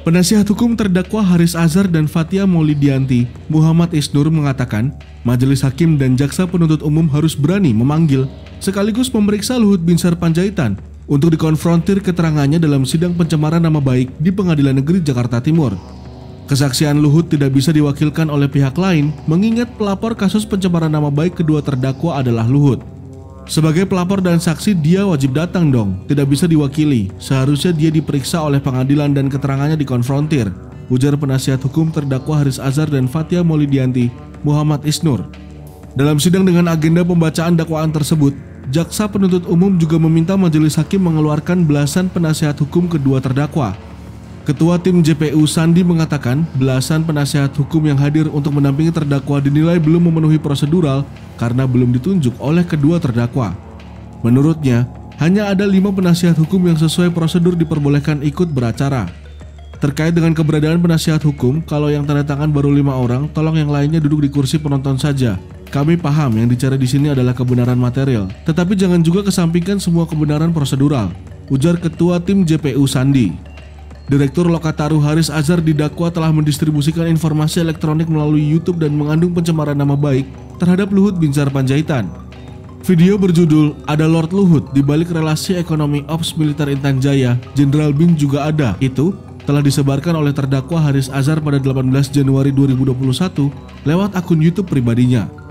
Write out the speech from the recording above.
Penasihat hukum terdakwa Haris Azhar dan Fathia Maulidiyanti, Muhammad Isnur, mengatakan majelis hakim dan jaksa penuntut umum harus berani memanggil sekaligus memeriksa Luhut Binsar Panjaitan untuk dikonfrontir keterangannya dalam sidang pencemaran nama baik di Pengadilan Negeri Jakarta Timur. Kesaksian Luhut tidak bisa diwakilkan oleh pihak lain mengingat pelapor kasus pencemaran nama baik kedua terdakwa adalah Luhut. Sebagai pelapor dan saksi dia wajib datang dong, tidak bisa diwakili. Seharusnya dia diperiksa oleh pengadilan dan keterangannya dikonfrontir, ujar penasihat hukum terdakwa Haris Azhar dan Fathia Maulidiyanti, Muhammad Isnur. Dalam sidang dengan agenda pembacaan dakwaan tersebut, jaksa penuntut umum juga meminta majelis hakim mengeluarkan belasan penasihat hukum kedua terdakwa. Ketua tim JPU Sandi mengatakan belasan penasihat hukum yang hadir untuk mendampingi terdakwa dinilai belum memenuhi prosedural karena belum ditunjuk oleh kedua terdakwa. Menurutnya, hanya ada 5 penasihat hukum yang sesuai prosedur diperbolehkan ikut beracara. Terkait dengan keberadaan penasihat hukum, kalau yang tanda tangan baru 5 orang, tolong yang lainnya duduk di kursi penonton saja. Kami paham yang dicari di sini adalah kebenaran material, tetapi jangan juga kesampingkan semua kebenaran prosedural, ujar Ketua tim JPU Sandi. Direktur Lokataru Haris Azhar didakwa telah mendistribusikan informasi elektronik melalui YouTube dan mengandung pencemaran nama baik terhadap Luhut Binsar Panjaitan. Video berjudul "Ada Lord Luhut di balik relasi ekonomi Ops Militer Intan Jaya, Jenderal Bin juga ada" itu telah disebarkan oleh terdakwa Haris Azhar pada 18 Januari 2021 lewat akun YouTube pribadinya.